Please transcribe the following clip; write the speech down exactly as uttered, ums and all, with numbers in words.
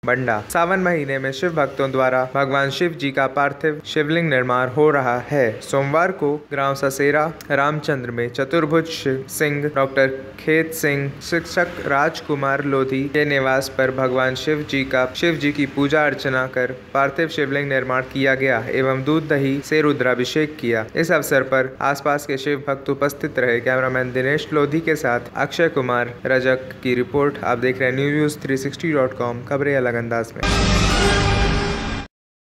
बंडा। सावन महीने में शिव भक्तों द्वारा भगवान शिव जी का पार्थिव शिवलिंग निर्माण हो रहा है। सोमवार को ग्राम ससेरा रामचंद्र में चतुर्भुज सिंह, डॉक्टर खेत सिंह, शिक्षक राजकुमार लोधी के निवास पर भगवान शिव जी का शिव जी की पूजा अर्चना कर पार्थिव शिवलिंग निर्माण किया गया एवं दूध दही से रुद्राभिषेक किया। इस अवसर पर आसपास के शिव भक्त उपस्थित रहे। कैमरामैन दिनेश लोधी के साथ अक्षय कुमार रजक की रिपोर्ट। आप देख रहे हैं news three sixty dot com, खबरें अलग अंदाज में।